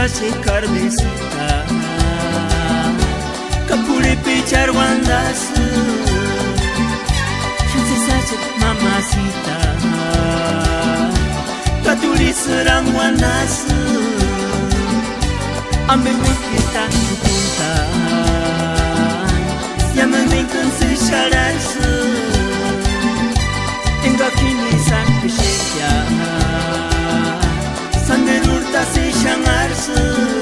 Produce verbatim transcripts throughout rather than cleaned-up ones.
sace carmesita Capule pe charwandasă Și-se sace mamacita Catuli săramwanasă Ambe mechita cu punta Ia-mă-mi când se șareasă Enga kinisa peșetea Sandelurta se șangarsă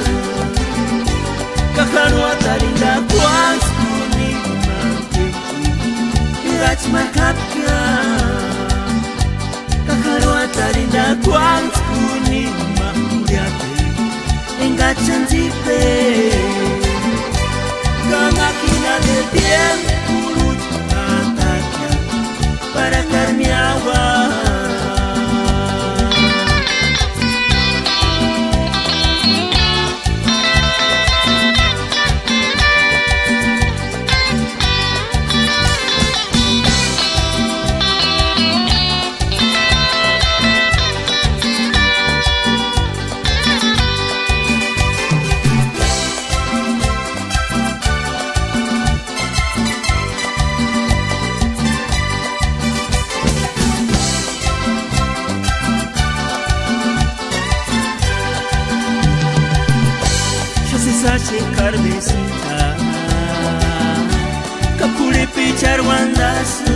Cacaroata linda coans Unima Ilaci marcapia Cacaroata linda coans Unima Uriate Engacian zipe Ca machina de tiempo Atakia Para carmiaua Sace carmesita Capule pe charwandasă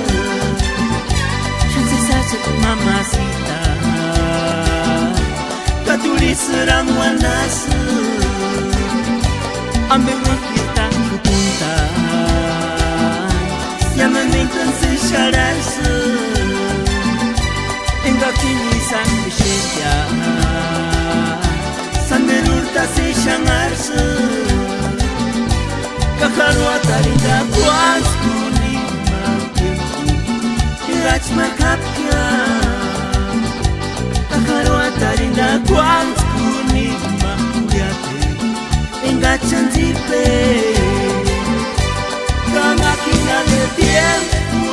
Și-se sace mamacita Catuli săramwanasă Ambe mechita cu punta Ia-mă-mi când se șareasă Enga kinisa peșetea Sandelurta se șangarsă Cacaroata linda coans Unima Ilaci marcapia Cacaroata linda coans Unima Uriate Engacian zipe Ca machina de tiempo